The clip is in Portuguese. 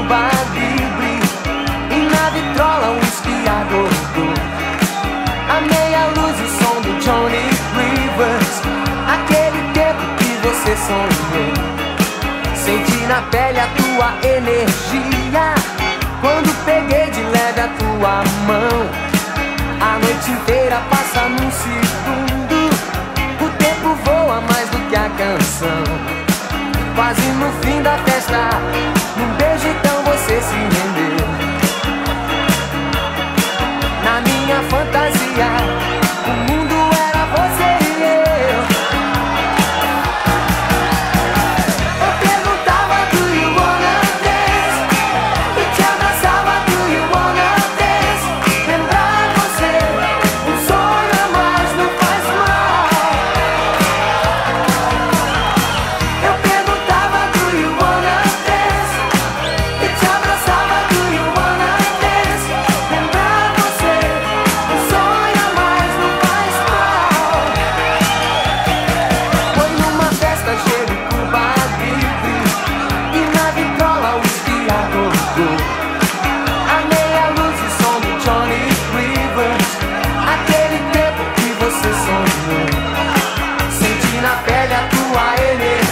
Cuba Libre e na vitrola um esquiador. A meia luz e o som do Johnny Rivers, aquele tempo que você sonhou. Senti na pele a tua energia quando peguei de leve a tua mão. A noite inteira passa num segundo, o tempo voa mais do que a canção. Quase no fim da festa, num beijo então você se rendeu. Na minha fantasia, o mundo era você e eu. Eu perguntava, do you wanna dance? E te abraçava, do you wanna dance? Lembrar você, um sonho a mais não faz mal. Eu perguntava, do you wanna dance? E te abraçava, do you wanna dance? Lembrar você, um sonho a mais não faz mal. Foi numa festa cheia de Cuba Libre e na vitrola o esquiador. A meia luz e o som do Johnny Rivers, aquele tempo que você sonhou. Senti na pele a tua energia